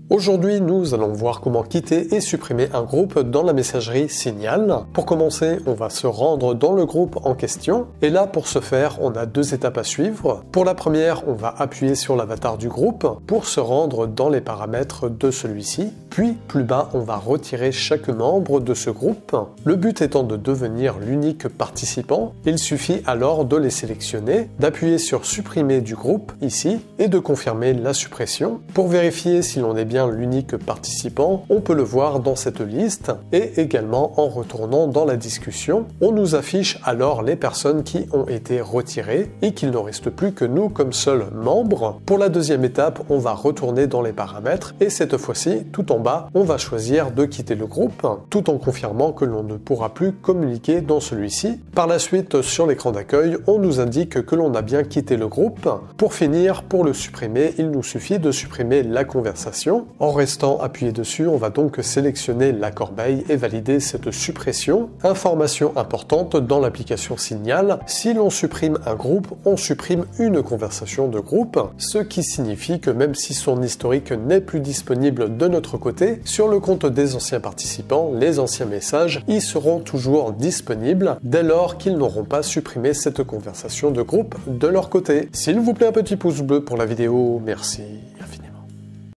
Aujourd'hui, nous allons voir comment quitter et supprimer un groupe dans la messagerie Signal. Pour commencer, on va se rendre dans le groupe en question. Et là, pour ce faire, on a deux étapes à suivre. Pour la première, on va appuyer sur l'avatar du groupe pour se rendre dans les paramètres de celui-ci. Puis, plus bas, on va retirer chaque membre de ce groupe. Le but étant de devenir l'unique participant, il suffit alors de les sélectionner, d'appuyer sur supprimer du groupe, ici, et de confirmer la suppression. Pour vérifier si l'on est bien l'unique participant, on peut le voir dans cette liste, et également en retournant dans la discussion, on nous affiche alors les personnes qui ont été retirées, et qu'il ne reste plus que nous comme seuls membres. Pour la deuxième étape, on va retourner dans les paramètres, et cette fois-ci, tout en bas, on va choisir de quitter le groupe, tout en confirmant que l'on ne pourra plus communiquer dans celui-ci. Par la suite, sur l'écran d'accueil, on nous indique que l'on a bien quitté le groupe. Pour finir, pour le supprimer, il nous suffit de supprimer la conversation. En restant appuyé dessus, on va donc sélectionner la corbeille et valider cette suppression. Information importante dans l'application Signal, si l'on supprime un groupe, on supprime une conversation de groupe, ce qui signifie que même si son historique n'est plus disponible de notre côté, sur le compte des anciens participants, les anciens messages y seront toujours disponibles dès lors qu'ils n'auront pas supprimé cette conversation de groupe de leur côté. S'il vous plaît, un petit pouce bleu pour la vidéo, merci.